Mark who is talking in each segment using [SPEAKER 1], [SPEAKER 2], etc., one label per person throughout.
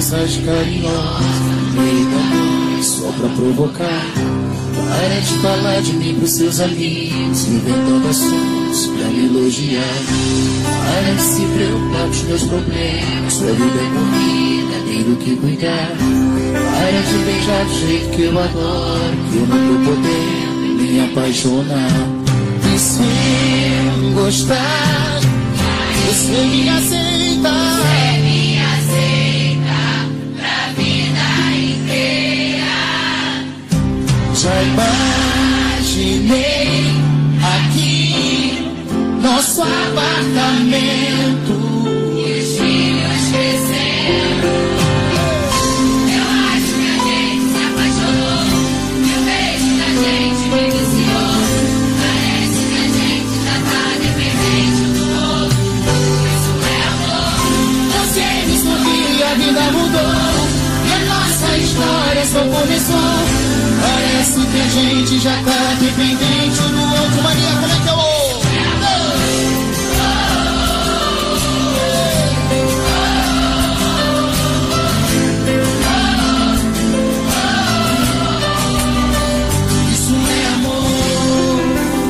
[SPEAKER 1] conversas carinhosas no meio da noite, só pra provocar. Para de falar de mim pros seus amigos, inventando assuntos pra me elogiar. Para de se preocupar com os meus problemas, sua vida é corrida, tem do que cuidar. Para de beijar do jeito que eu adoro, que eu não tô podendo me apaixonar. E se eu gostar, você me aceita.
[SPEAKER 2] Você me aceita pra vida inteira.
[SPEAKER 1] Já imaginei aqui nosso apartamento
[SPEAKER 2] E os filhos crescendo. Eu acho que a gente se apaixonou. Eu vejo que a gente me viciou. Parece que a gente já tá dependente um do outro. Isso é amor.
[SPEAKER 1] Você me sorriu e a vida mudou, e a nossa história só começou. Parece que a gente já tá dependente um do outro. Maria, como é que eu vou? Isso é amor.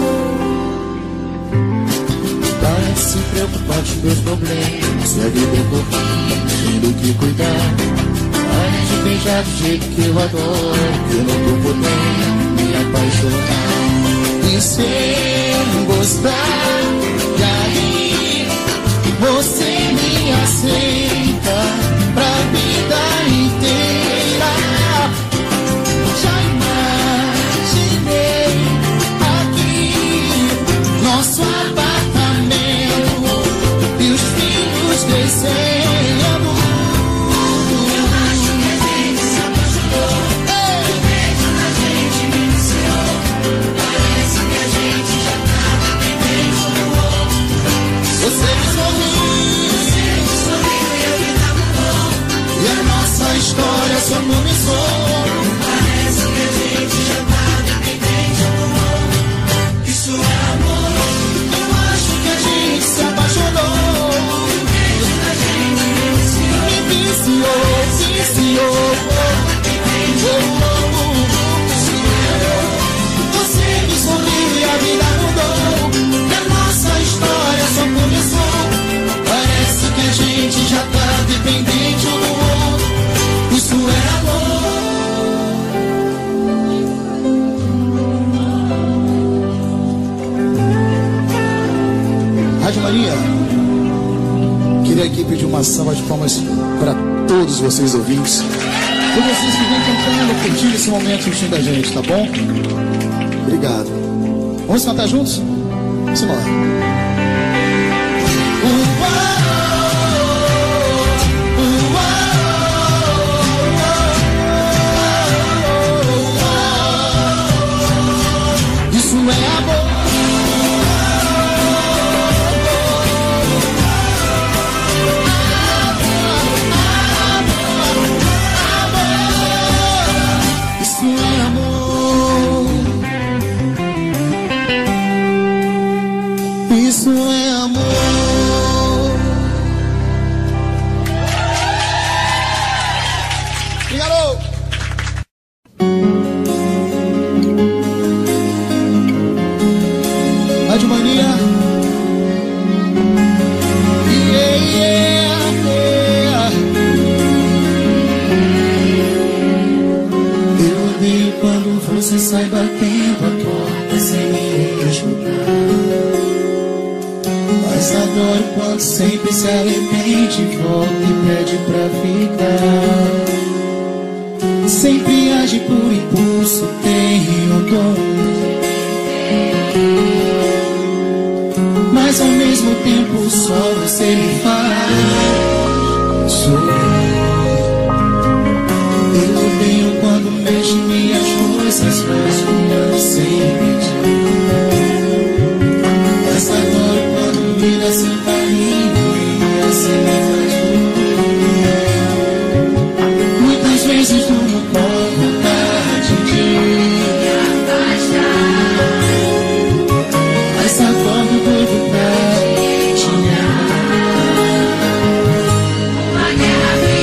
[SPEAKER 1] Para de se preocupar com os meus problemas, sua vida é corrida, tem do que cuidar. Para de beijar do jeito que eu adoro, que eu não tô podendo me apaixonar. E se eu gostar, e aí você me aceita pra vida inteira. Já imaginei aqui nosso apartamento e os filhos crescendo. História só começou.
[SPEAKER 2] Parece que a gente já tá dependente um do outro. Isso é amor.
[SPEAKER 1] Eu acho que a gente se apaixonou.
[SPEAKER 2] O beijo da gente me
[SPEAKER 1] viciou. Você me sorriu e a vida mudou, e a nossa história só começou. Parece que a gente já tá dependente um do outro. Isso é amor. Rádio Maria, queria aqui pedir uma salva de palmas para todos vocês ouvintes, por vocês que vêm cantando, curtindo esse momento juntinho da gente, tá bom? Obrigado. Vamos cantar juntos? Vamos embora. Isso é amor. Obrigado. Rádio Mania. Eu odeio quando você sai batendo a porta sem me escutar. Mas adoro quando sempre se arrepende, volta e pede pra ficar. Sempre age por impulso, tem o dom, mas ao mesmo tempo só você me faz sorrir. Eu odeio quando mexe minhas coisas, faz cuidado sem pedir. Mas adoro quando vira sem carinho e assim me faz dormir. Muitas vezes durmo com vontade de me afastar, mas acordo doido pra te amar.
[SPEAKER 2] Uma guerra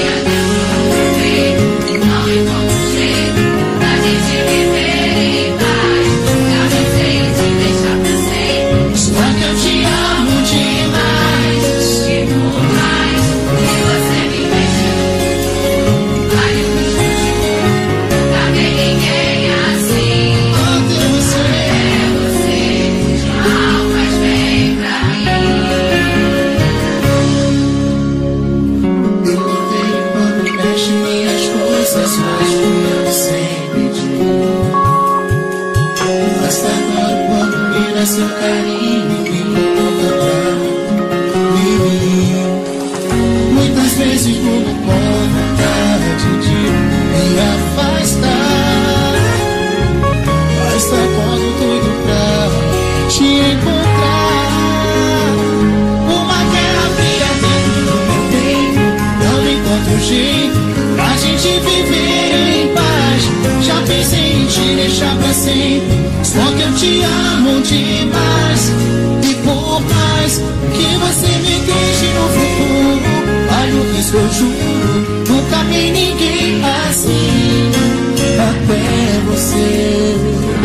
[SPEAKER 1] essas coisas sem pedir. Basta agora quando me dá seu carinho e me conta pra mim. Muitas vezes tudo com vontade de me afastar. Basta quando tudo pra te encontrar. Uma guerra fria dentro do meu peito, não encontro jeito pra gente viver em paz. Já pensei em te deixar pra sempre, só que eu te amo demais. E por mais que você me deixe no futuro, vale o risco, eu juro, nunca vi ninguém assim. Até você.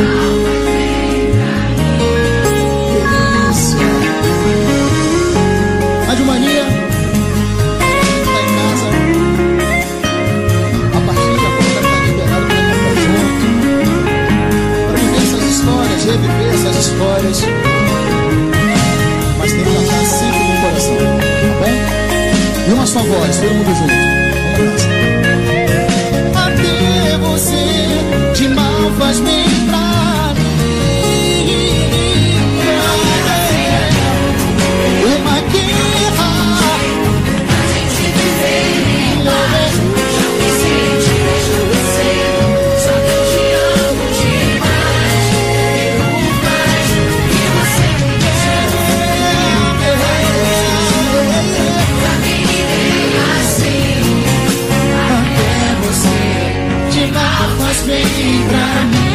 [SPEAKER 1] Delícia. Rádio Mania tá em casa. A partir de agora tá liberado pra cantar junto, pra viver essas histórias, reviver essas histórias. Mas tem que cantar sempre no coração, tá bom? E uma só voz, todo mundo junto. Vamos lá. Até você de mal faz bem pra mim. Uma guerra
[SPEAKER 2] A gente viver em paz. Já pensei em te deixar você, só que eu te amo demais. E por mais que você me deixe no futuro, pra mim ninguém assim.
[SPEAKER 1] até você de mal faz bem pra mim.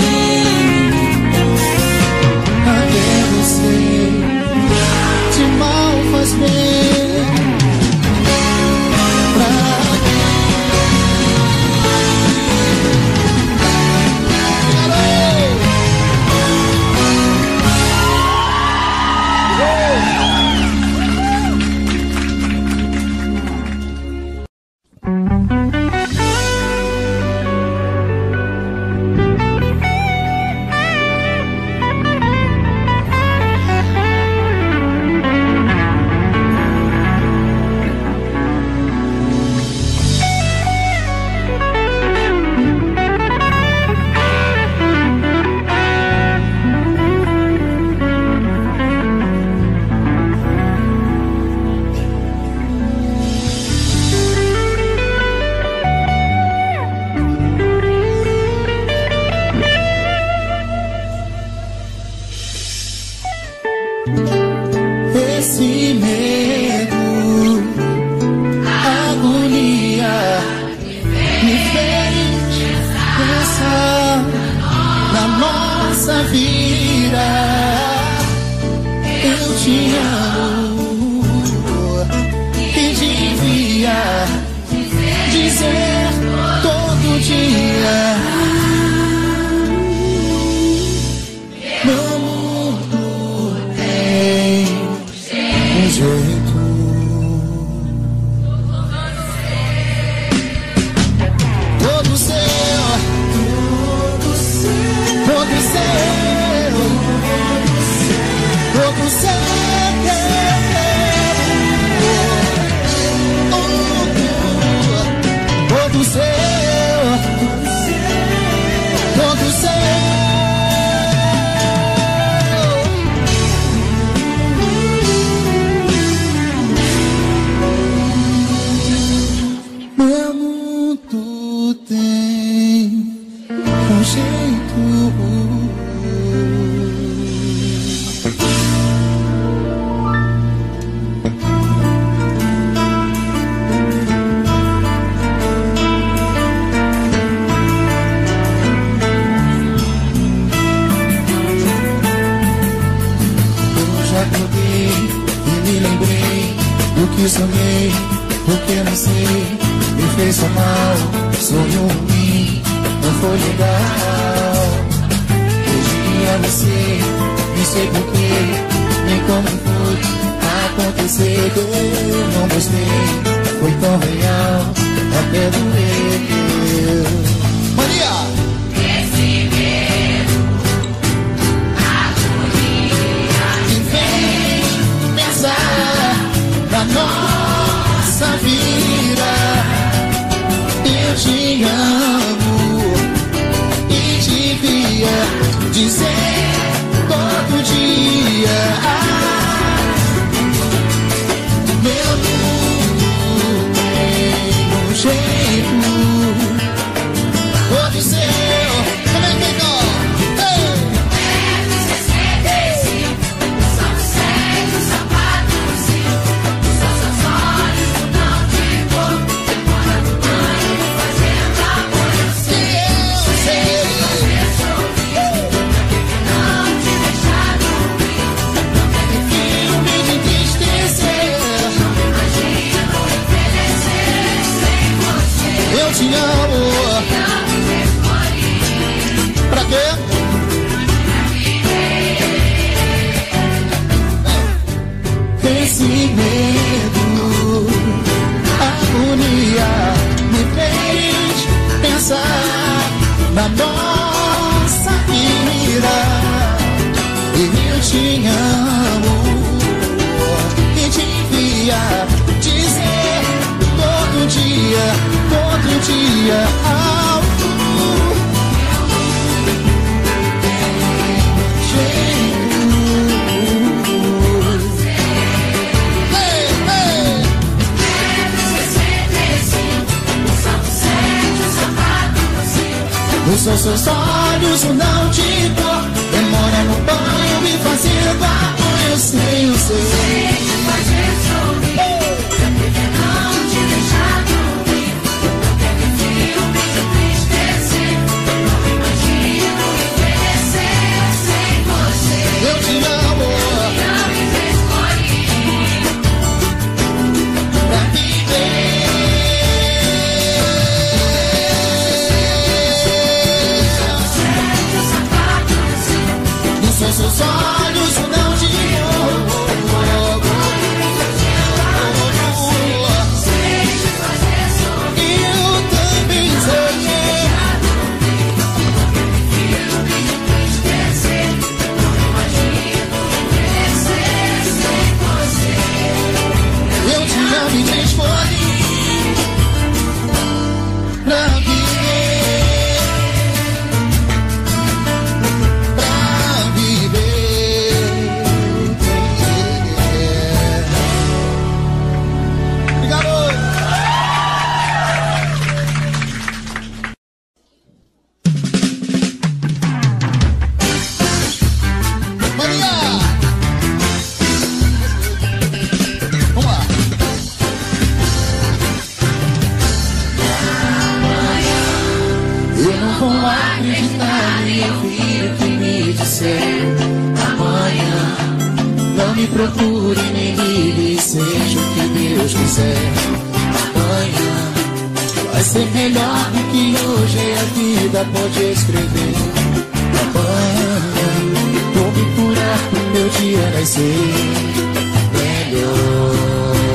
[SPEAKER 1] Até você de mal faz bem pra mim. Esse medo, agonia, me fez pensar na nossa vida. Eu te amo e devia dizer todo dia. Meu mundo tem um jeito. Todo seu, todo seu, todo seu, todo seu. Todo seu, todo seu. Meu mundo tem um jeito. Eu já acordei e me lembrei do que sonhei, o que não sei. Me fez tão mal, sonho ruim, não foi legal. Hoje é você, não sei porquê, nem como foi acontecer. Eu não gostei, foi tão real, até doeu. Maria!
[SPEAKER 2] Esse medo, agonia,
[SPEAKER 1] Me fez pensar na nossa vida. Eu te
[SPEAKER 3] amo. Pra quê?
[SPEAKER 1] Esse medo, agonia me fez pensar na nossa vida. E eu te amo e devia dizer todo dia alto. São seus olhos, não de dor. Demora no banho me fazendo amor. Eu sei.
[SPEAKER 2] Sei que faz sorrir. Eu prefiro não te deixar dormir. Não quero filme de tristecer. Não imagino envelhecer sem você.
[SPEAKER 3] Eu te amo.
[SPEAKER 2] Não me escolhi
[SPEAKER 3] Pra viver. São seus olhos, não de eu também sei. Eu te amo e te escolhi pra viver.
[SPEAKER 1] Procure, nem ligue, seja o que Deus quiser. Amanhã vai ser melhor do que hoje a vida pode escrever. Amanhã vou me curar pro meu dia nascer melhor.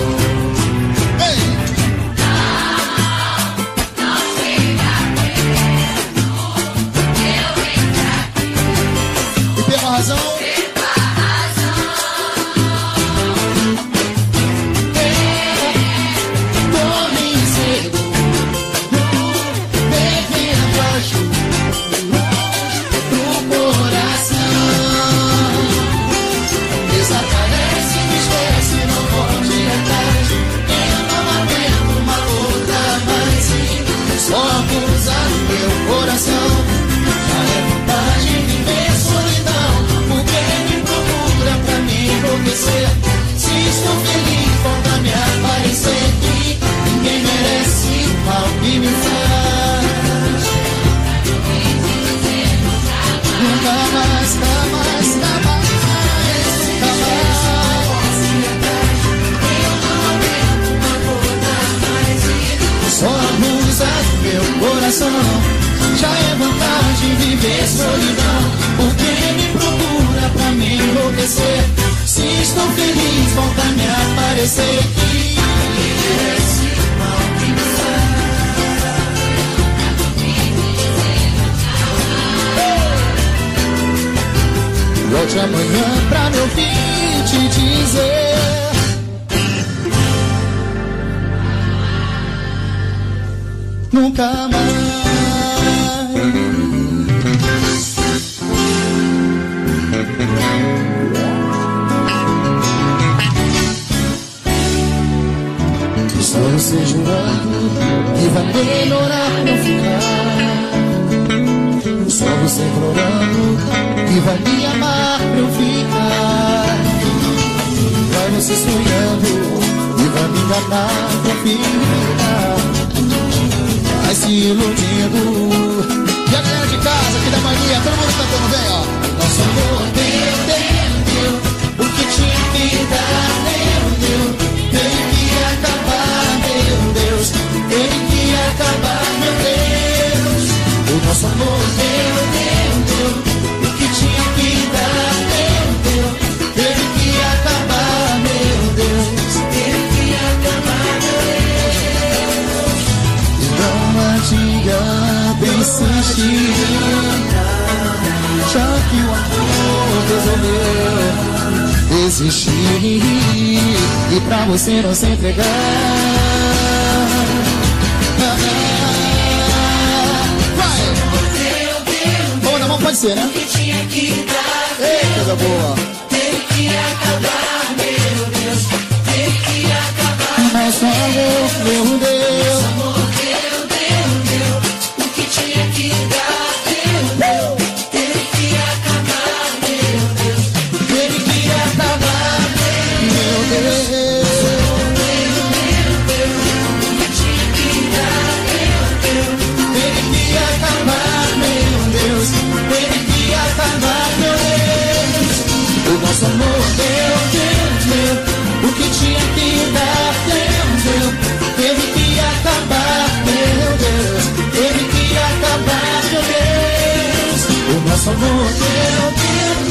[SPEAKER 3] E pela razão se estou feliz, volta a me aparecer aqui. Ninguém merece o mal que me faz. Nunca mais, jamais, jamais, jamais. Só a musa do meu coração. Já é vantagem viver solidão. Porque me procura pra me enlouquecer. Se estou feliz, volta a me aparecer aqui. Merece o mal que me faz. Volte amanhã pra me ouvir te dizer. Nunca mais. Só você jurando que vai melhorar pra eu ficar. Só você implorando que vai me amar pra eu ficar. Vai você sonhando que vai me enganar pra ficar. Vai se iludindo. E a galera de casa aqui da mania, todo mundo cantando bem, ó. Nosso amor perdeu, o que tinha que dar deu. Tem que acabar, meu Deus, tem que acabar, meu insistir, já que o amor resolveu existir, e pra você não se entregar. Vai! Boa na mão, pode ser, né? Ei, coisa boa!
[SPEAKER 2] Tem que acabar, meu Deus. Tem que acabar.
[SPEAKER 3] Nosso amor, meu Deus.
[SPEAKER 2] Amor, deu. O que tinha que dar, deu. Tem que acabar, meu Deus.
[SPEAKER 3] Tem que acabar, meu Deus.
[SPEAKER 2] O que tinha que dar, deu.
[SPEAKER 3] Tem que acabar, meu Deus. Tem que acabar, meu Deus. O nosso amor deu. O que tinha que dar, deu. Teve que acabar, meu Deus. Teve que acabar, meu Deus. O nosso amor deu.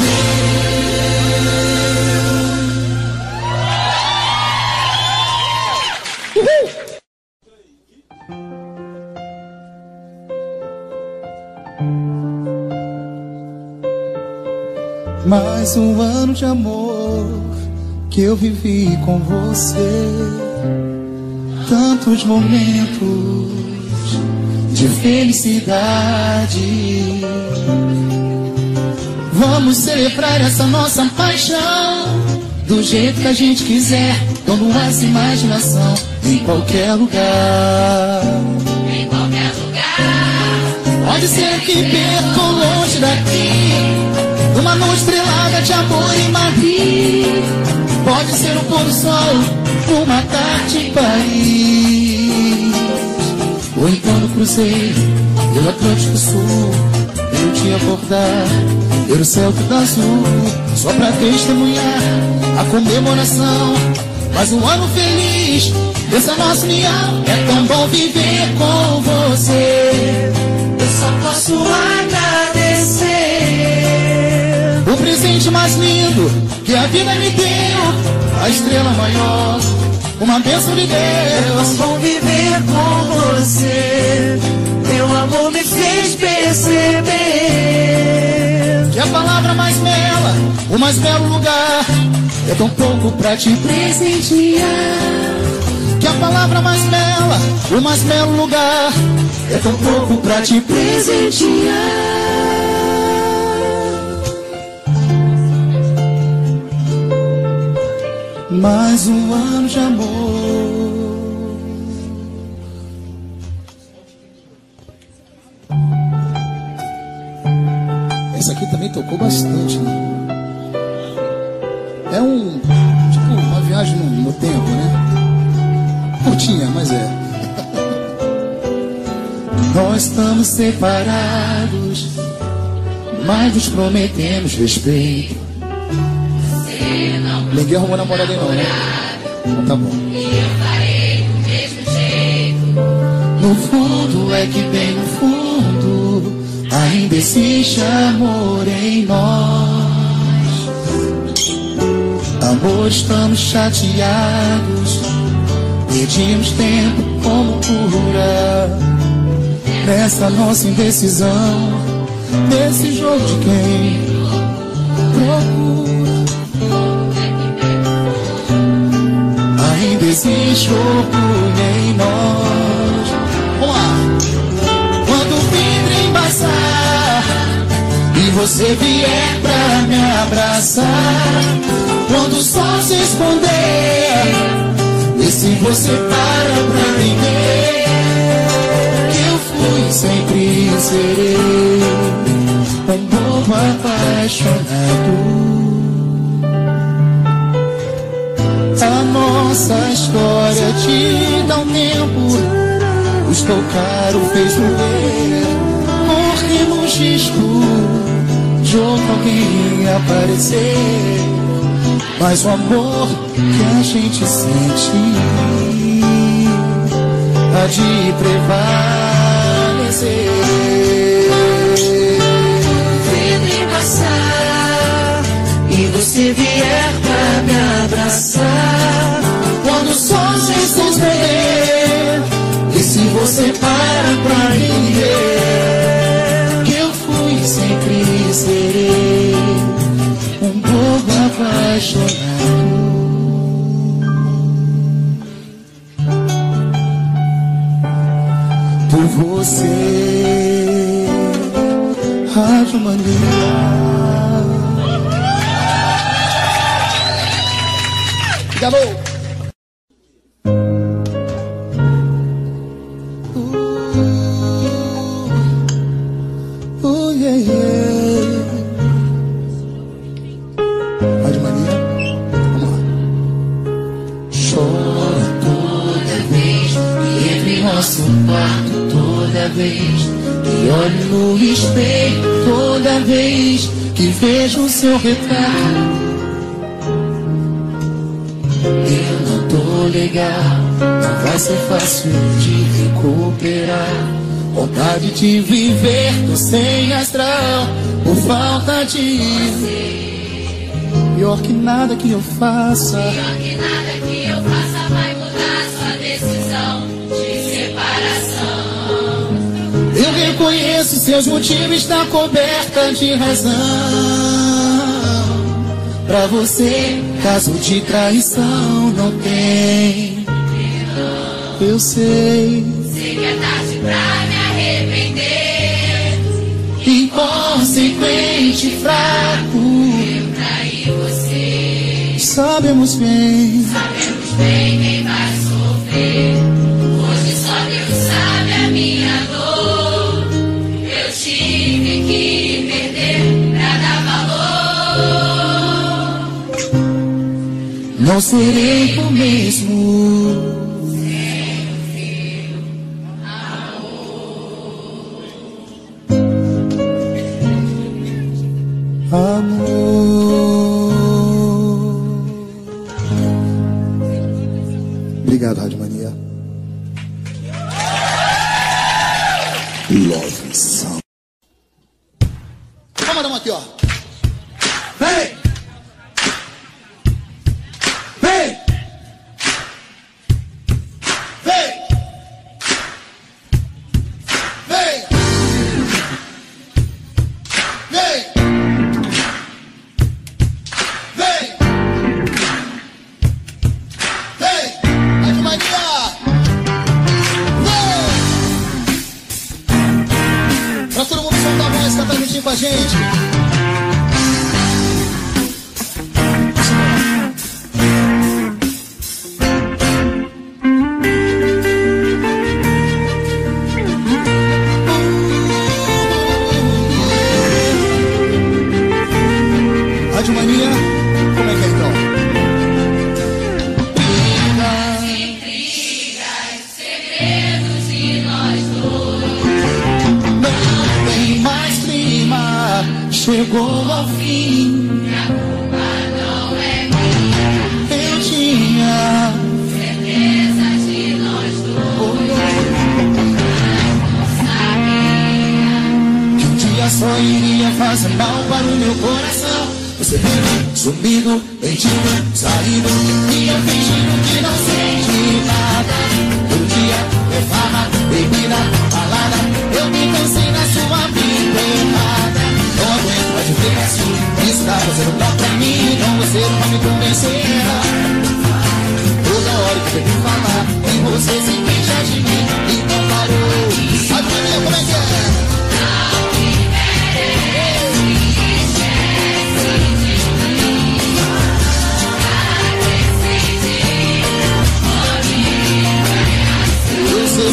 [SPEAKER 3] Mais um ano de amor que eu vivi com você. Tantos momentos de felicidade. Vamos celebrar essa nossa paixão do jeito que a gente quiser, com nossa imaginação, em qualquer lugar.
[SPEAKER 2] Em qualquer lugar.
[SPEAKER 3] Pode ser aqui perto ou longe daqui, numa noite estrelada de amor em Madrid. Pode ser o pôr do sol, uma tarde em Paris, ou então no cruzeiro pelo Atlântico Sul. Eu te acordar, ver o céu tudo azul, só pra testemunhar a comemoração. Mais um ano feliz dessa nossa união. É tão bom viver com você.
[SPEAKER 2] Eu só posso agradecer
[SPEAKER 3] O presente mais lindo que a vida me deu, a estrela maior, uma bênção de Deus.
[SPEAKER 2] Bom viver com você. Teu amor me fez perceber
[SPEAKER 3] Que a palavra mais bela, o mais belo lugar, é tão pouco pra te presentear. Que a palavra mais bela, o mais belo lugar, é tão pouco pra te presentear. Mais um ano de amor. Essa aqui também tocou bastante, né? É tipo uma viagem no tempo, né? Curtinha, mas é. Nós estamos separados, mas nos prometemos respeito. Ninguém arrumou namorada aí não, né? Então tá bom.
[SPEAKER 2] eu farei do mesmo jeito.
[SPEAKER 3] No fundo é que bem no fundo ainda existe amor em nós. Amor, estamos chateados, pedimos tempo como cura nessa nossa indecisão, nesse jogo de quem procura. Ainda existe orgulho em nós. Vamos lá. Quando o vidro embaçar e você vier pra me abraçar, quando o sol se esconder, e se você para pra me ver, que eu fui, sempre serei um bobo apaixonado. A nossa história te dá um tempo, custou caro, fez doer, corremos risco de outro alguém aparecer. Mas o amor que a gente sente há de prevalecer.
[SPEAKER 2] Vem me passar e você vier pra me abraçar,
[SPEAKER 3] Quando o sol se esconder, e se você para pra me ver, Rádio Mania. Galô! Yeah, yeah. Rádio Mania. Vamos lá.
[SPEAKER 1] Choro toda vez que entro em nosso quarto, toda vez que olho no espelho, toda vez que vejo o seu retrato. Eu não tô legal, não vai ser fácil de recuperar. Vontade de viver, tô sem astral por falta de você.
[SPEAKER 3] Pior que nada que eu faça,
[SPEAKER 2] Pior que nada que eu faça vai mudar sua decisão de separação.
[SPEAKER 3] eu reconheço seus motivos, está coberta de razão. Pra você, caso de traição não tem. Eu sei,
[SPEAKER 2] Sei que é tarde pra me arrepender.
[SPEAKER 3] inconsequente, fraco.
[SPEAKER 2] Eu traí você.
[SPEAKER 3] Sabemos bem,
[SPEAKER 2] Sabemos bem quem vai sofrer. Hoje só Deus sabe a minha dor. Eu tive que perder pra dar valor.
[SPEAKER 3] não serei o mesmo. Amor. Obrigado, Rádio Mania. Love Sound. Vamos mandar uma aqui, ó. Vem! Vem! Vem! Vem! Vem! Rádio Mania! Pra todo mundo soltar a voz, cantar juntinho com a gente. Rádio Mania, como é que é então?
[SPEAKER 2] Segredos de nós dois.
[SPEAKER 3] Não tem mais clima, chegou ao fim.
[SPEAKER 2] A culpa não é minha.
[SPEAKER 3] Eu tinha
[SPEAKER 2] Certeza de nós dois. Não sabia.
[SPEAKER 3] que um dia só iria fazer mal para o meu coração. Você vive sumido, mentindo, saindo, e eu fingindo que não sente nada. Todo dia é farra, bebida, balada. Eu me cansei na sua vida errada. Não aguento mais viver assim. Está fazendo mal pra mim, então você não vai me convencer. Toda hora que eu tenho que falar, em você se queixa de mim, então parou. Sabe como é que é? Eu sei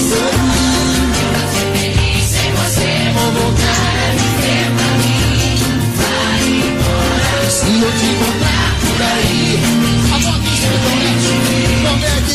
[SPEAKER 2] Feliz sem você.
[SPEAKER 3] vou voltar
[SPEAKER 2] Para viver pra mim. Vai embora.
[SPEAKER 3] se eu te encontrar por aí. A boca escrevente, como é que é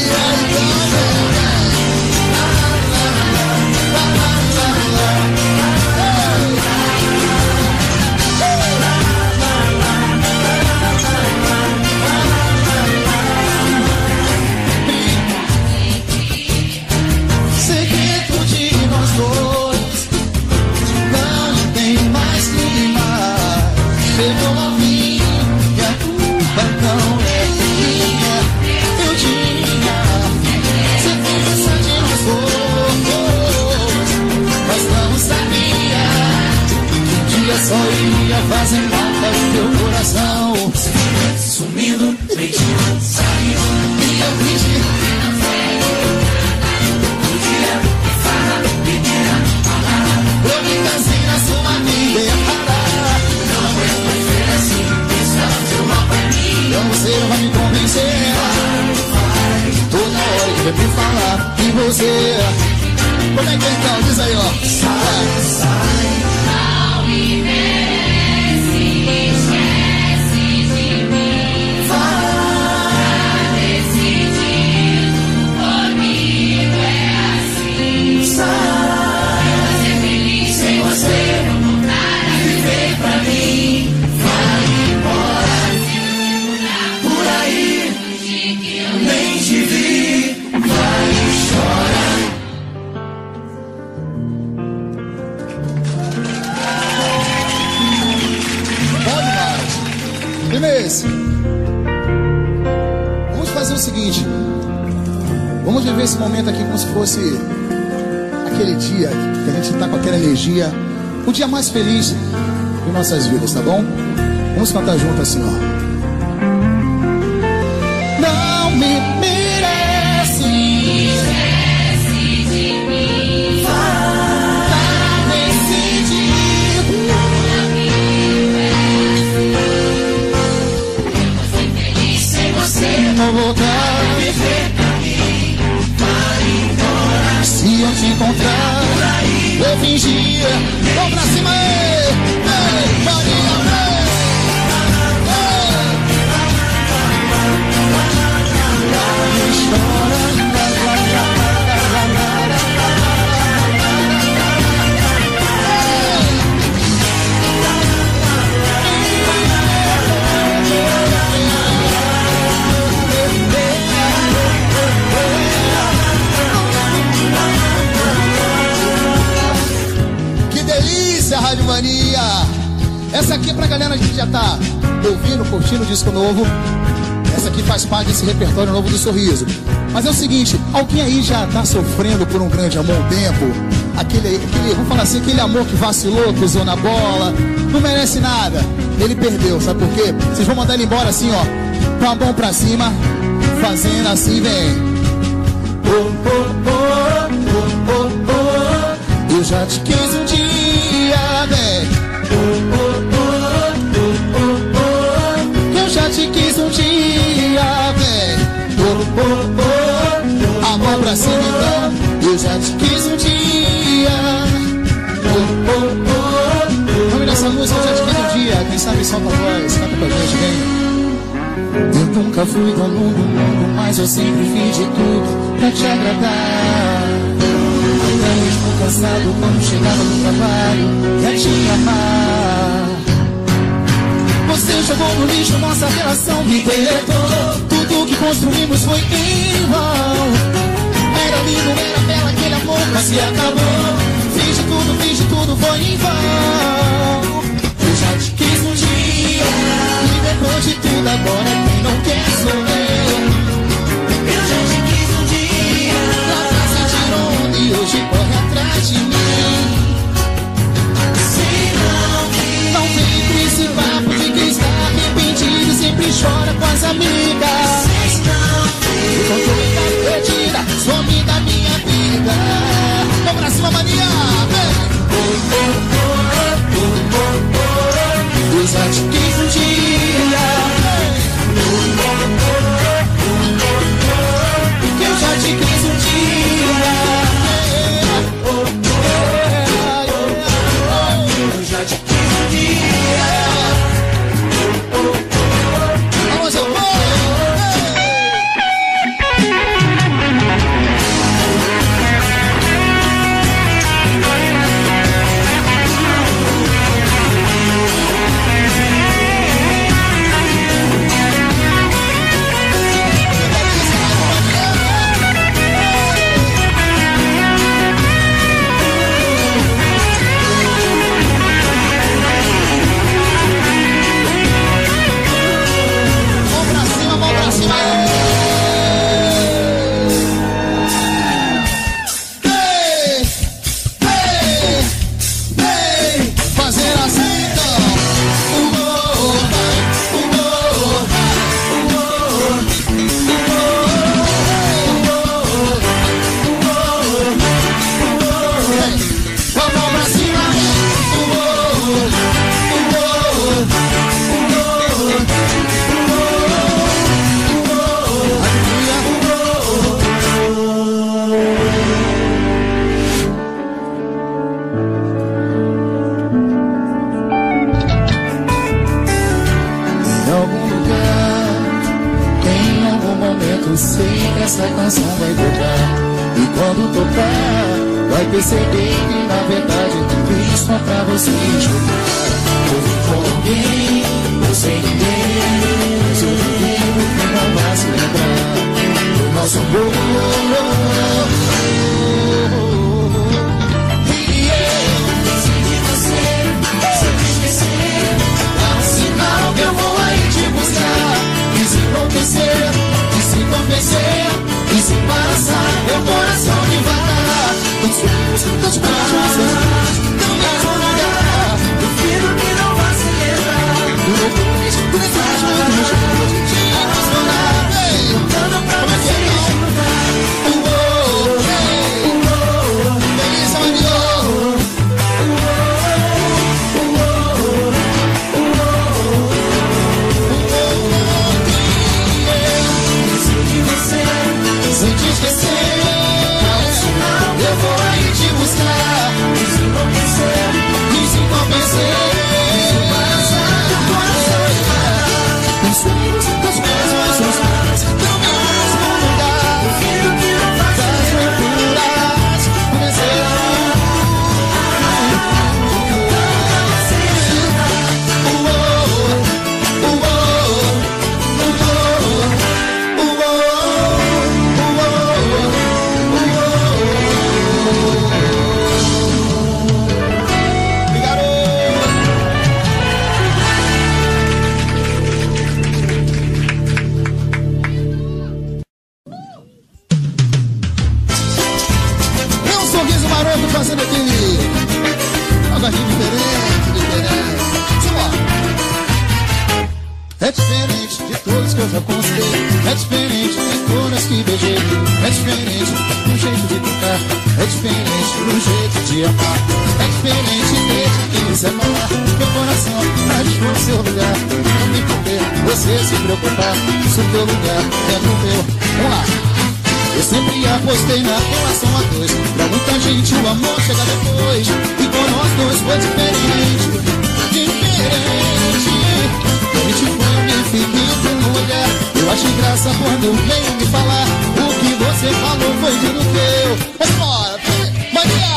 [SPEAKER 3] segredo de nós dois, não tem mais clima. Chegou ao fim, e a culpa não é minha. Eu tinha certeza de nós dois, mas não sabia que um dia só iria fazer mal para o meu coração. Sumindo, mentindo, saindo, e eu fingi. Eu me cansei na sua vida. Inês, vamos fazer o seguinte. Vamos viver esse momento aqui como se fosse aquele dia que a gente está com aquela energia, o dia mais feliz de nossas vidas, tá bom? Vamos cantar junto assim, ó. Não me merece
[SPEAKER 2] de mim.
[SPEAKER 3] para decidir.
[SPEAKER 2] Eu vou ser feliz sem você.
[SPEAKER 3] Não voltar a viver pra mim, vai embora. Se eu te encontrar por aí, eu fingir. Vamos pra cima aí! Ei, Maria, que delícia, Rádio Mania! Essa aqui é pra galera que já tá ouvindo, curtindo o disco novo. Essa aqui faz parte desse repertório novo do Sorriso. Mas é o seguinte, alguém aí já tá sofrendo por um grande amor um tempo? Aquele, vamos falar assim, aquele amor que vacilou, que usou na bola, não merece nada. Ele perdeu, sabe por quê? Vocês vão mandar ele embora assim, ó, com a mão pra cima, fazendo assim, vem. Oh, oh, oh, oh, oh, oh. Eu já te quis um dia, vem. Oh, oh, oh, oh, oh, oh. Eu já te quis um dia, vem. Oh, oh, oh. A mão pra cima, então. Eu já te quis um dia. Oh, oh, oh. O nome dessa música, eu já te quis um dia. Quem sabe solta a voz, canta com a gente, vem. Eu nunca fui dono do mundo, mas eu sempre fiz de tudo pra te agradar. Até mesmo cansado quando chegava no trabalho, quer te amar. Você jogou no lixo nossa relação, me deletou. Tudo que construímos foi em vão. Era lindo, era bela aquele amor, mas se acabou. Fiz de tudo, foi em vão. Eu já te quis um dia, e depois de tudo agora quem não quer sou eu. Eu já te quis um dia, lá pra sentir onda e hoje corre atrás de mim. Não vem com esse papo de que está arrependido e sempre chora com as amigas. Enquanto eu ficar perdida, some da minha vida. Vamos pra cima, mania! Eu já te quis um dia. Eu já te quis um dia. Eu já te quis um dia. Vamos, amor! Eu sei que essa canção vai tocar, e quando tocar vai perceber que na verdade eu fiz só pra você escutar. Ouvi com alguém, eu sei ninguém, mas eu duvido que não vai se lembrar do nosso amor. E eu pensei de você, sem esquecer, dá um sinal que eu vou aí te de amar. É diferente desde que se amar. Meu coração achou o seu lugar. Não tem por que você se preocupar. Se o teu lugar é no meu. Vamos lá. Eu sempre apostei na relação a dois. Pra muita gente o amor chega depois. E com nós dois foi diferente. Diferente. A gente foi, eu me fiquei no olhar. Eu achei graça quando veio me falar. O que você falou foi de do que eu. Vambora, Maria!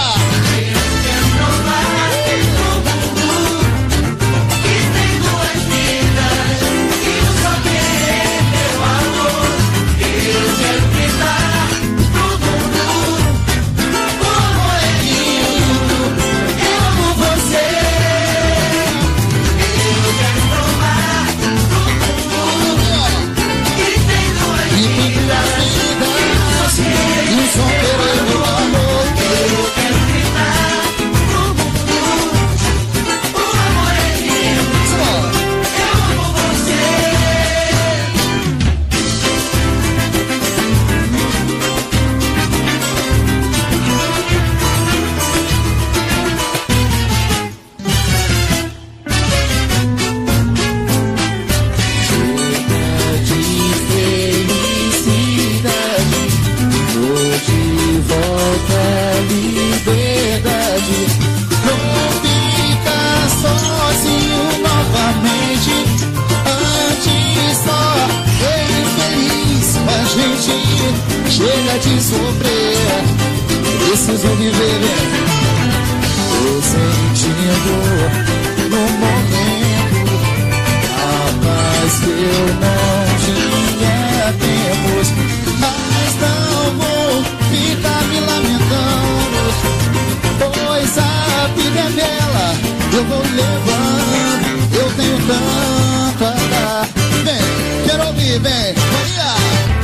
[SPEAKER 3] Chega de sofrer, preciso viver. Tô sentindo no momento a paz que eu não tinha tempos. Mas não vou ficar me lamentando, pois a vida é bela. Eu vou levando, eu tenho tanto a dar. Vem, quero ouvir, vem, Maria.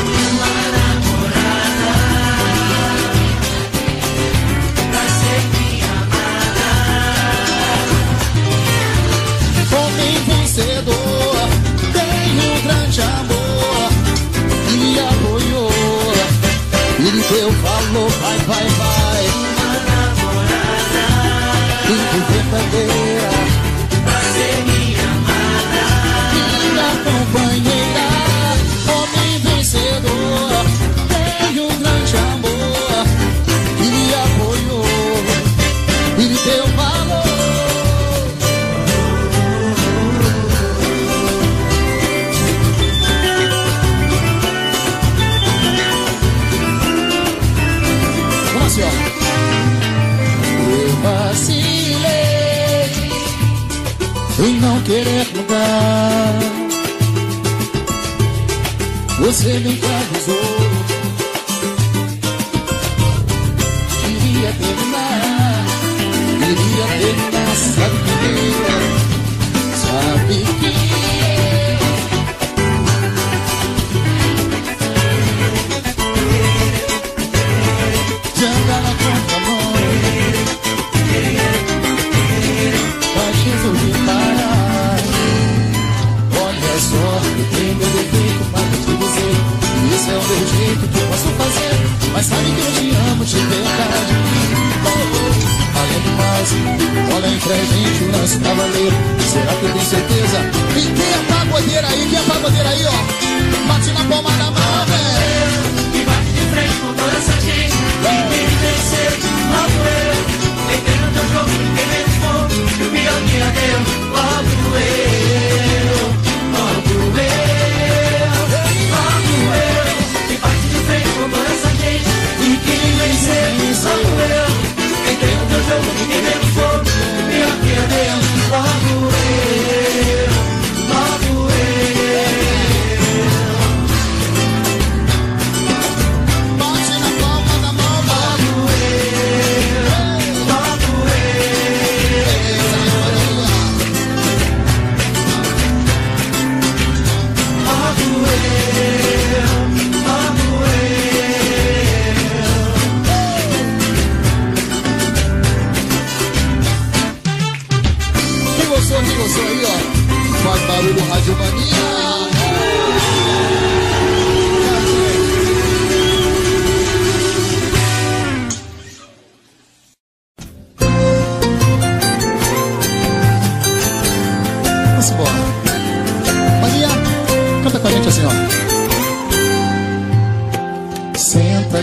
[SPEAKER 3] Vencedor, tem grande amor, ele apoiou, ele deu valor, vai, vai, vai. Uma namorada, muito verdadeira, pra ser minha amada, minha companheira. Homem vencedor, tem grande amor, ele apoiou, ele deu valor. Eu vacilei em não querer mudar. Você me avisou, queria terminar, sabe que sabe que anda na contramão, mas resolvi parar. Olha só, eu tenho meu defeito para te dizer, esse é o meu jeito que eu posso fazer. Mas sabe que eu te amo de verdade. Falei demais, olha entre a gente o lance pra valer. Será que eu tenho certeza? E quem é pagodeira aí? Quem é pagodeira aí, ó? Bate na palma da mão, velho.
[SPEAKER 4] E bate de frente com toda essa gente. Ninguém vencer, logo eu. Entendo teu jogo, ninguém menos fogo. E o pior que deu, logo eu. Logo eu. E bate de frente com toda essa gente. Ninguém vencer, logo eu. Entendo teu jogo, ninguém menos fogo. E o pior que deu, logo eu. Logo eu.
[SPEAKER 3] Que gostou aí, ó? Faz barulho, Rádio Mania.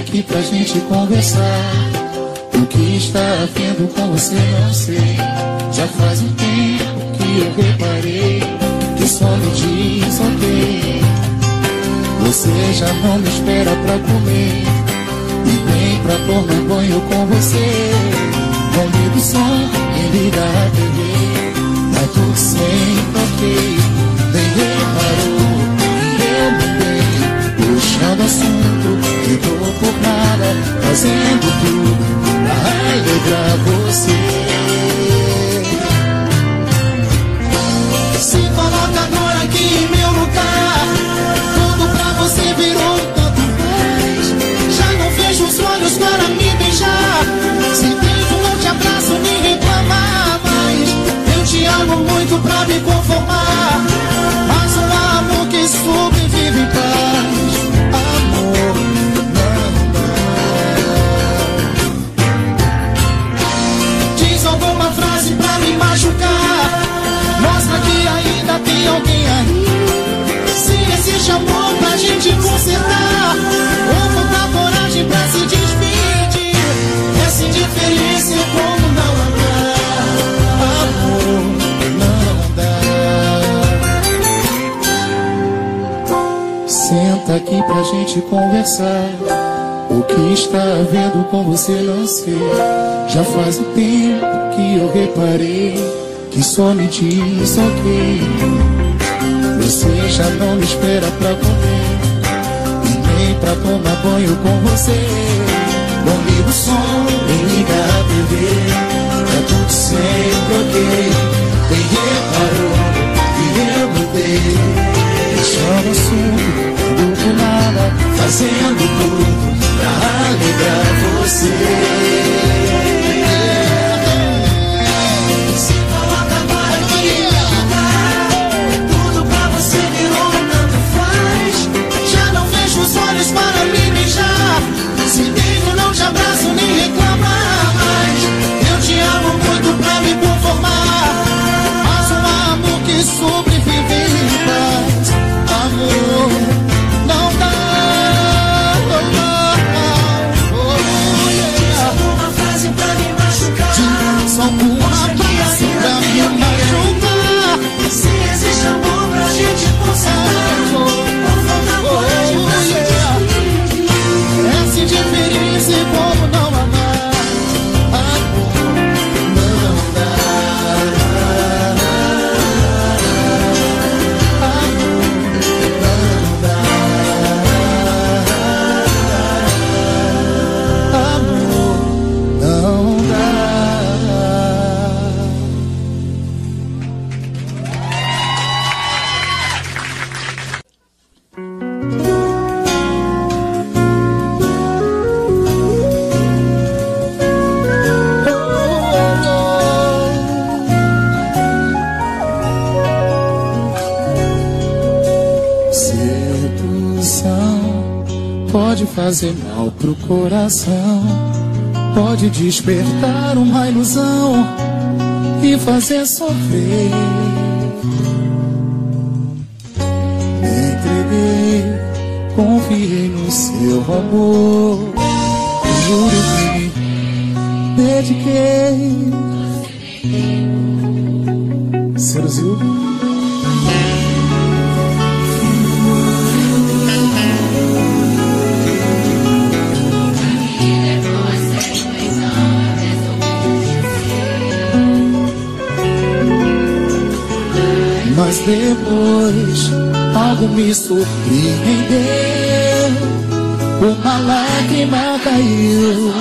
[SPEAKER 3] aqui pra gente conversar. O que está havendo com você não sei. Já faz um tempo que eu reparei que só me diz ok. Você já não me espera pra comer e vem pra tomar banho com você. Não liga o som, nem liga a TV, tá tudo sempre ok. Nem reparou que eu mudei, puxando assunto, que tô por nada, fazendo tudo pra alegrar você. Se coloca agora aqui em meu lugar, tudo pra você virou um tanto faz. Já não fecho os olhos para me beijar, se beijo não te abraço nem reclamar mais. Eu te amo muito pra me conformar, mas um amor que sobrevive em paz. Amor, não dá. Diz alguma frase pra me machucar, mostra que ainda tem alguém aí. Se existe amor pra gente consertar, ou falta coragem pra se despedir. Essa indiferença é como não amar. Amor, não dá. Senta aqui pra gente conversar. O que está havendo com você não sei. Já faz um tempo que eu reparei que só me diz ok. Você já não me espera pra comer e nem pra tomar banho com você. Não liga o som, nem liga a TV, tá tudo sempre ok. Nem reparou que eu mudei, deixando assunto, tudo por nada, fazendo tudo pra alegrar você. Para me beijar, se deito não te abraço nem reclamar mais. Eu te amo muito pra me conformar, mas um amor que sobrevive em paz. Amor, não dá. Diz uma frase pra me machucar, só uma frase pra me machucar. Se existe amor pra gente consertar, ou falta coragem pra se despedir. Essa indiferença é como não amar. Amor, não dá. Amor, não dá. Amor, não dá. Pode fazer mal pro coração, pode despertar uma ilusão e fazer sofrer. Me entreguei, confiei no seu amor, juro que me dediquei. Seduziu? Mas depois algo me surpreendeu, uma lágrima caiu.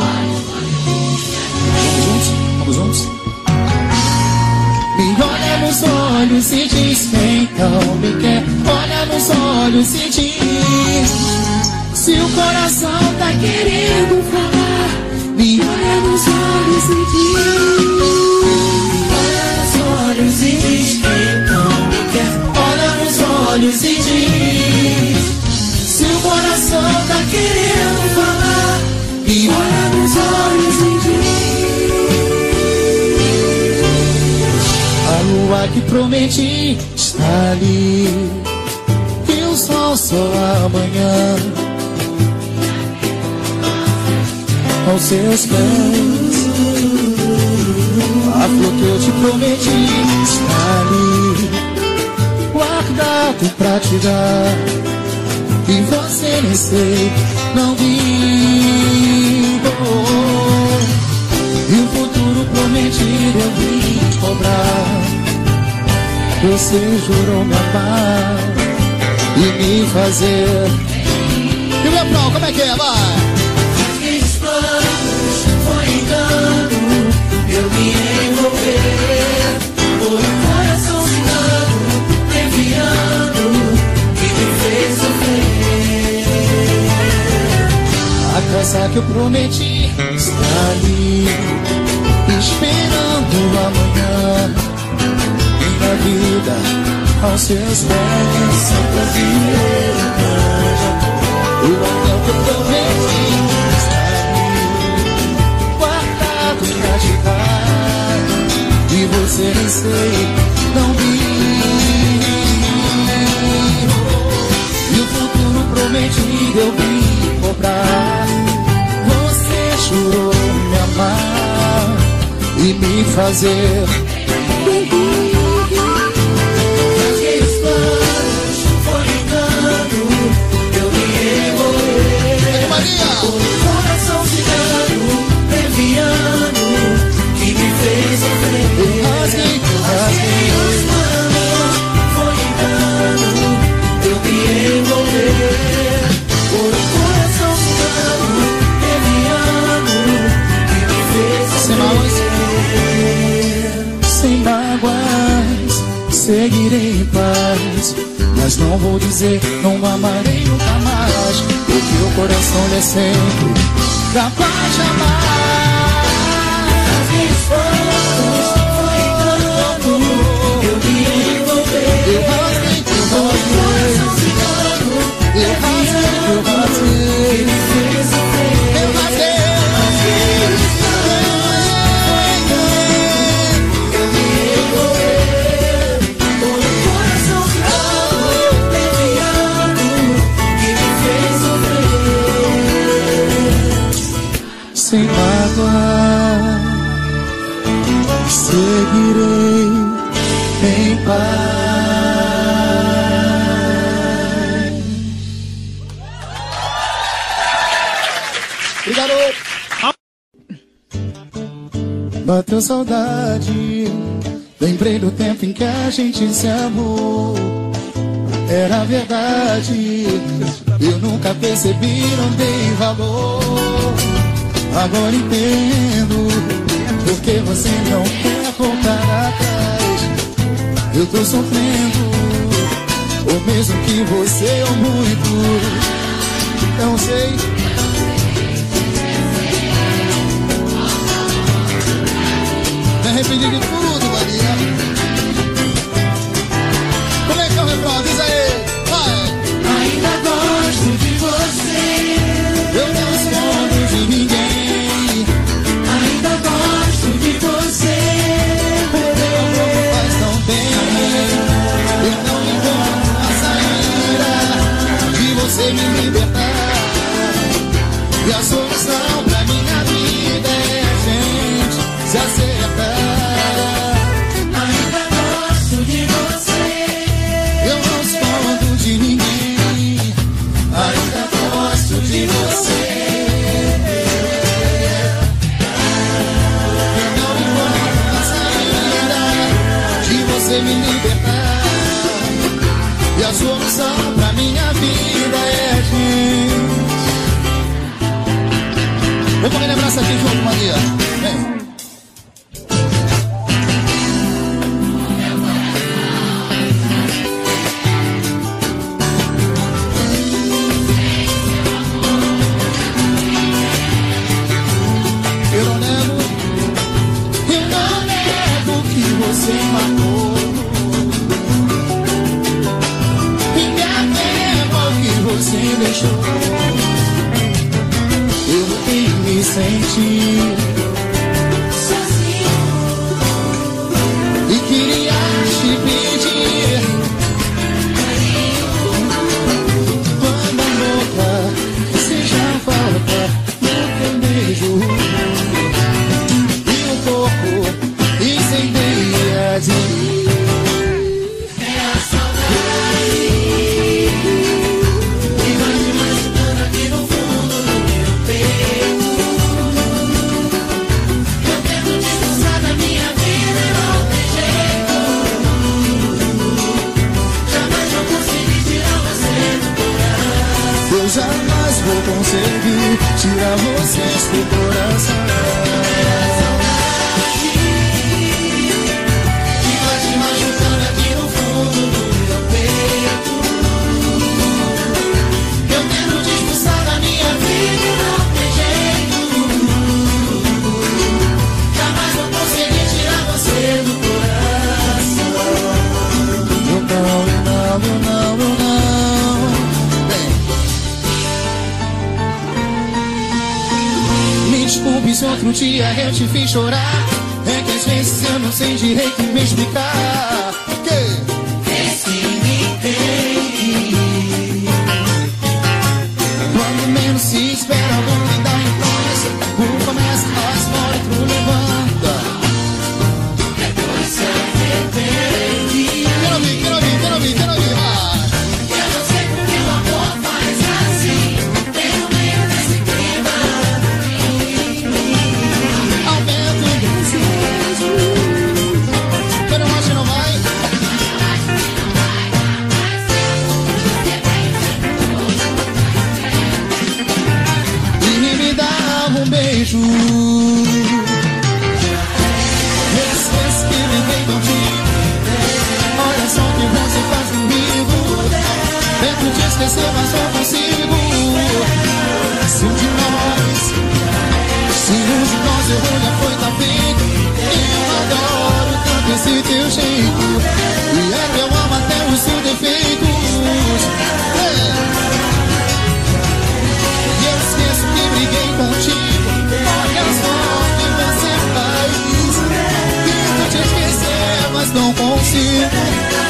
[SPEAKER 3] Vamos juntos? Me olha nos olhos e diz que então me quer. Olha nos olhos e diz se o coração tá querendo falar. Me olha nos olhos e diz. Olha nos olhos e diz que então me quer. Olha nos olhos e diz se o coração tá querendo falar. Me olha nos olhos e diz. A lua que prometi está ali, e o sol só amanhã. aos seus pés. A flor que eu te prometi está ali, guardado pra te dar, e você nem sei, não viu. E o futuro prometido eu vim te cobrar. Você jurou me amar e me fazer. E o refrão, como é que é? Vai!
[SPEAKER 4] Aqueles planos foi engano, eu me envolver por um coração cigano, leviano, que me fez sofrer.
[SPEAKER 3] A casa que eu prometi está ali, esperando amanhã. Minha vida aos seus pés, só pra viver um grande amor. O anel que eu prometi está ali, guardado pra te dar, e você nem sei, não viu. E o futuro prometido eu vim cobrar. Você jurou me amar e me fazer.
[SPEAKER 4] Aqueles planos foi engano, eu me envolver por um coração cigano, leviano, que me fez sofrer. Aqueles planos foi engano, eu me envolver por um coração cigano, leviano, que me fez sofrer.
[SPEAKER 3] Sem mágoas, seguirei em paz, mas não vou dizer, não amarei nunca mais, porque o coração é sempre capaz de amar.
[SPEAKER 4] Aqueles planos foi engano, eu me envolver.
[SPEAKER 3] Eu rasguei, eu rasguei, eu rasguei, eu rasguei, eu rasguei. Sem mágoa, seguirei em paz. E garoto, bateu saudade, lembrei do tempo em que a gente se amou. Era verdade, eu nunca percebi, não dei valor. Agora entendo porque você não quer voltar atrás. Eu tô sofrendo o mesmo que você ou muito. Não sei. Me arrependi de tudo, Maria. Como é que é o refrão? Diz aí, vai.
[SPEAKER 4] Ainda gosto de você,
[SPEAKER 3] Eu não escondo de ninguém.
[SPEAKER 4] ainda gosto de você.
[SPEAKER 3] Mas não tem, eu não encontro a saída de você me libertar. E a solução pra minha vida é a gente se acertar.
[SPEAKER 4] Ainda gosto de você,
[SPEAKER 3] Eu não escondo de ninguém, ainda gosto de você. Eu não encontro a saída de você me libertar. E a solução pra minha vida é a gente. Vamos lembrar essa aqui junto, Maria. Vem. Eu não nego que você matou. E me apego ao que você deixou. Eu me senti
[SPEAKER 4] sozinho.
[SPEAKER 3] e queria te pedir, quando a boca seja falta no teu beijo. saudade.
[SPEAKER 4] É a saudade que vai me machucando aqui no fundo do meu peito. Eu tento disfarçar da minha vida e não tem jeito. Jamais vou conseguir tirar você do coração.
[SPEAKER 3] Eu jamais vou conseguir tirar vocês do coração. Desculpe se outro dia eu te fiz chorar. É que às vezes eu não sei direito me explicar.
[SPEAKER 4] Esse me tem.
[SPEAKER 3] Quando menos se espera, alguém dá influência. Um começa, nós mora, outro levanta.
[SPEAKER 4] Depois se arrepende.
[SPEAKER 3] Quero ouvir, quero ouvir, quero ouvir, quero ouvir.
[SPEAKER 4] Eu não sei porque o amor faz assim. Tem no meio desse clima.
[SPEAKER 3] Aumenta o desejo. Eu não acho que não vai. E me dá um beijo. Esquece que liguei contigo. Olha só o que você faz comigo. Tento te esquecer, mas não consigo. Se um de nós errou, já foi, tá feito. Eu adoro tanto esse teu jeito. E é que eu amo até os seus defeitos. E eu esqueço que briguei contigo. Olha só o que você faz. Tento te esquecer, mas não consigo.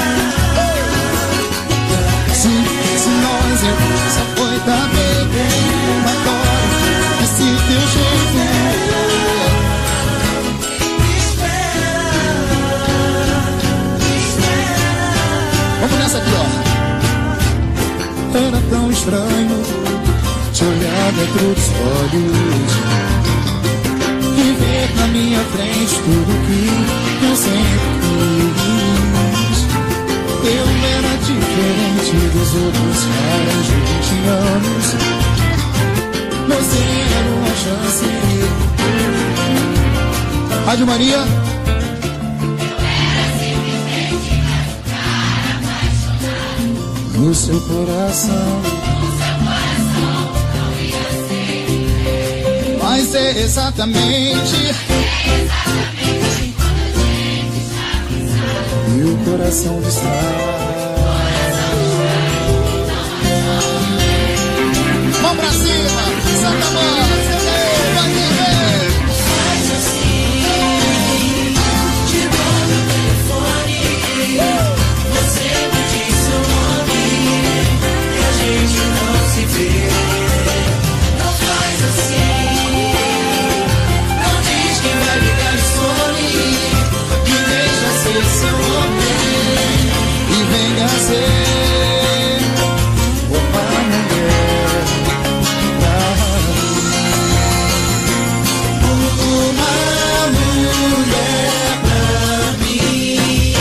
[SPEAKER 3] Se nós erramos, já foi, tá feito. Eu adoro esse teu jeito. Vamos nessa aqui, ó. Era tão estranho te olhar dentro dos olhos e ver na minha frente tudo que eu sempre quis. Eu era diferente dos outros caras de 20 anos. Você era uma chance. Rádio Maria. No seu coração, mas é exatamente. E o coração distrai. Vamos pra cima, Santa Mãe, vai viver.
[SPEAKER 4] Faz assim, te dou meu telefone. Você me diz seu nome e a gente não se vê. Não faz assim, não diz que vai ligar e some. Me deixa ser seu homem
[SPEAKER 3] E venha ser uma mulher pra mim.
[SPEAKER 4] uma mulher pra mim.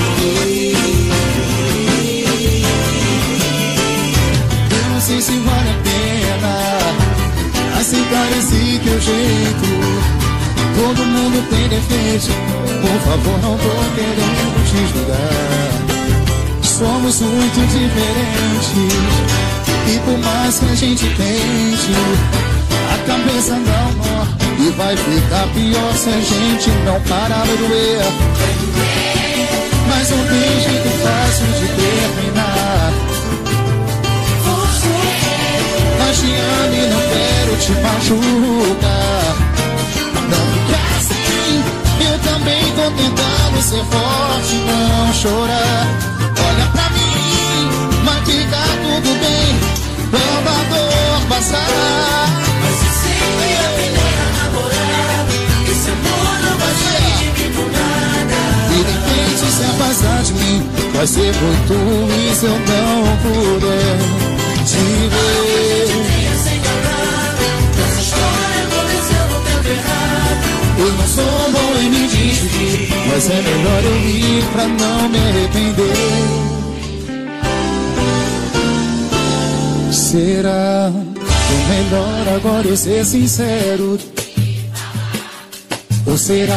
[SPEAKER 3] Eu não sei se vale a pena aceitar esse teu jeito. Todo mundo tem defeito. Por favor, não tô querendo te julgar. Somos muito diferentes. E por mais que a gente tente, a cabeça não morre. E vai ficar pior se a gente não parar de doer. Mas não tem jeito fácil de terminar. Mas te amo e não quero te machucar. Não fica assim. Eu também tô tentando ser forte, não chorar. Olha pra mim, vai ficar tudo bem quando a dor passar.
[SPEAKER 4] Mas eu sempre aprender a namorar. Esse amor não vai sair de mim por nada.
[SPEAKER 3] E nem tem de mim vai ser muito ruim se eu não puder te ver.
[SPEAKER 4] Essa história aconteceu no tempo errado.
[SPEAKER 3] Eu não sou bom em me despedir, mas é melhor eu ir pra não me arrepender. Será que é melhor agora eu ser sincero? Ou será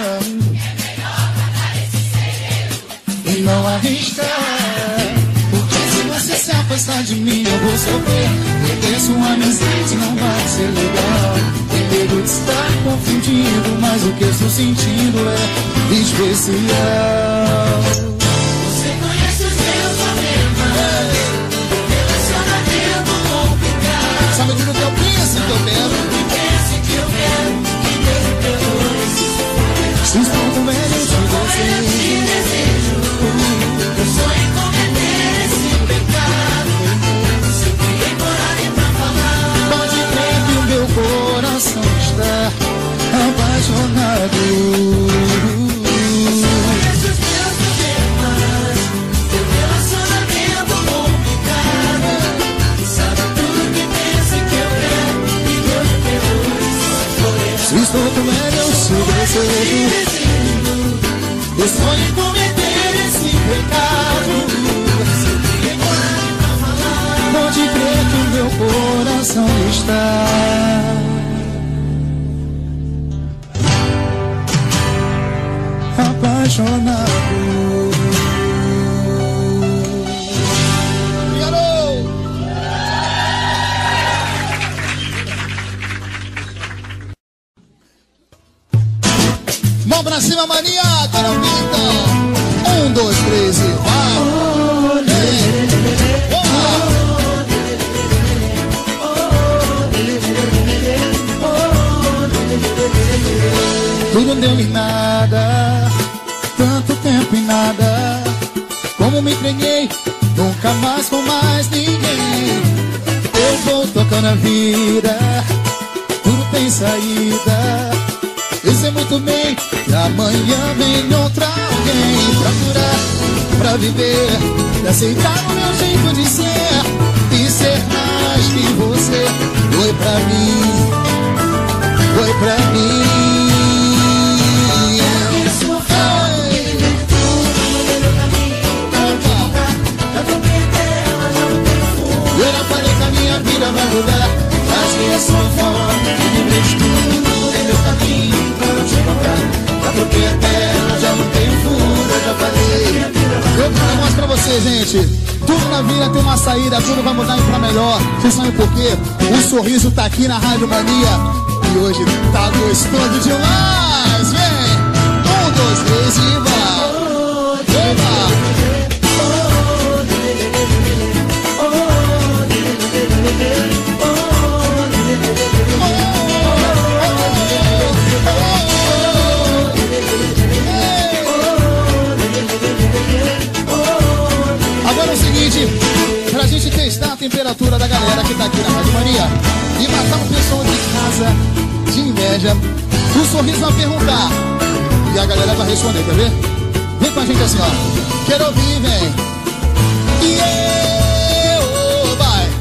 [SPEAKER 3] e não arriscar? Porque se você se afastar de mim eu vou sofrer. Perder sua amizade não vai ser legal. Tem medo de estar confundido, mas o que eu estou sentindo é especial.
[SPEAKER 4] Você conhece os meus problemas, relacionamento complicado.
[SPEAKER 3] Sabe aquilo que eu penso que eu quero?
[SPEAKER 4] E pensa que eu quero, e Deus me perdoe.
[SPEAKER 3] Se estou com velho, eu te
[SPEAKER 4] desejo. Eu sonho em cometer esse pecado. Se eu criei coragem pra falar.
[SPEAKER 3] pode crer que o meu coração está apaixonado.
[SPEAKER 4] Conheço os meus problemas, teu relacionamento complicado. Sabe tudo que pensa que eu quero, e Deus me perdoe.
[SPEAKER 3] Se estou com velho, eu te desejo. Eu sonho em cometer esse pecado.
[SPEAKER 4] Se eu criei coragem pra falar.
[SPEAKER 3] Pode crer que o meu coração está apaixonado. Mão pra cima, mania, Carol Pinto. 1, 2, 3 e vai. Tudo deu em nada, tanto tempo em nada. Como me entreguei, nunca mais com mais ninguém. Eu vou tocando a vida, tudo tem saída. Eu sei muito bem que amanhã vem outra alguém pra curar, pra viver, pra aceitar o meu jeito de ser e ser mais que você. Foi pra mim, foi pra mim. Eu não falei que a minha vida vai mudar, mas que a sua forma me prende tudo em meu caminho pra não te encontrar. Já troquei a terra, já não tenho fundo, eu já falei. Eu mostro pra você, gente. Tudo na vida tem uma saída, tudo vai mudar pra melhor. Vocês sabem por quê? O sorriso tá aqui na Rádio Mania e hoje tá gostando demais. Vem! 1, 2, 3 e vai! Eba! Agora é o seguinte, pra gente testar a temperatura da galera que tá aqui na Rádio Mania e matar o pessoal de casa de inveja, o sorriso vai perguntar e a galera vai responder, quer ver? Vem com a gente assim, ó. Quero ouvir, vem. Vai.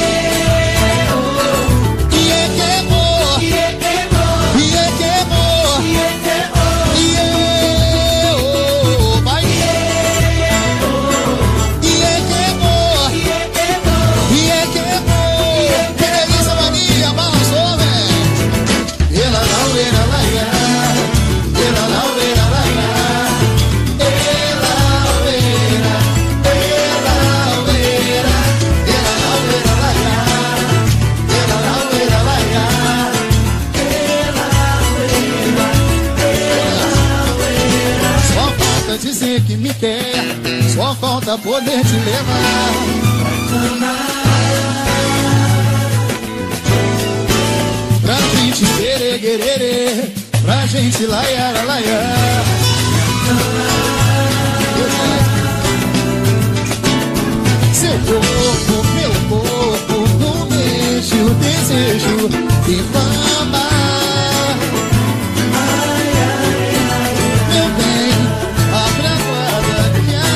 [SPEAKER 3] Dizer que me quer, só falta poder te levar. Pra gente querer, pra gente laiar, laiar. Seu corpo, meu corpo, não deixe o desejo inflamar. Meu bem, abre a guarda que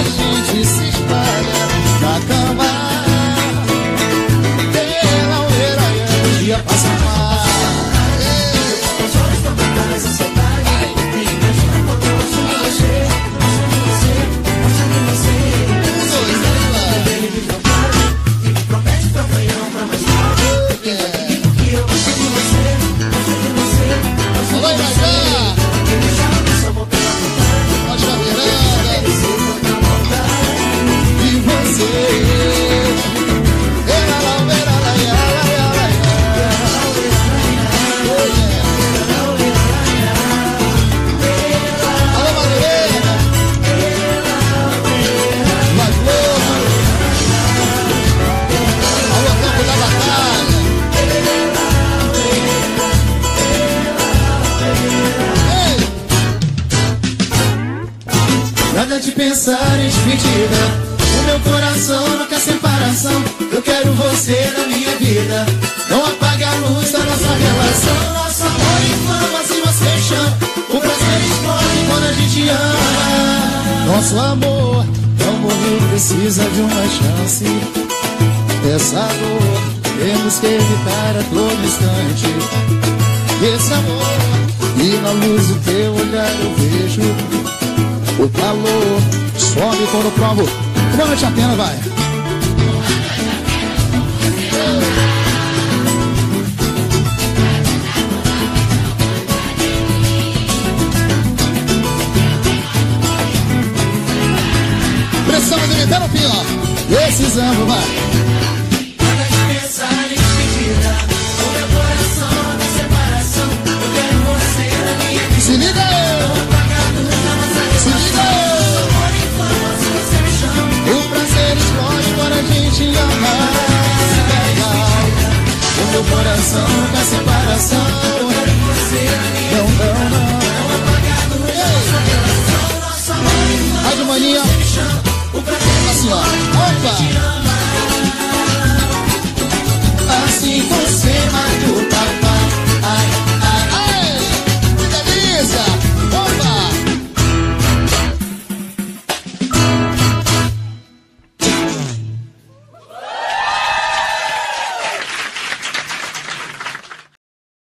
[SPEAKER 3] Nada de pensar em despedida. O meu coração não quer separação. Eu quero você na minha vida. Não apague a luz da nossa relação. Nosso amor inflama se você chama. O prazer explode quando a gente ama. Nosso amor não morreu, precisa de uma chance. Essa dor temos que evitar a todo instante. Esse amor, e na luz do teu olhar eu vejo o calor. Sobe quando provo. Boa noite apenas, vai. Pressão de meter no fim, ó. Precisamos, vai.
[SPEAKER 4] Nada de pensar em despedida. O meu coração na separação. Eu quero você na minha vida.
[SPEAKER 3] Se liga aí.
[SPEAKER 4] Não apaga a luz da nossa relação.
[SPEAKER 3] Se liga aí.
[SPEAKER 4] Nosso amor inflama se você me chama.
[SPEAKER 3] O prazer explode quando a gente ama. O meu coração na separação.
[SPEAKER 4] Eu quero você na minha
[SPEAKER 3] Não,
[SPEAKER 4] vida.
[SPEAKER 3] não, não.
[SPEAKER 4] Não apaga a luz da nossa relação. Nosso amor inflama
[SPEAKER 3] Rádio Mania.
[SPEAKER 4] se você me chama. O prazer
[SPEAKER 3] Assim, ó.
[SPEAKER 4] explode quando a gente
[SPEAKER 3] Opa.
[SPEAKER 4] ama.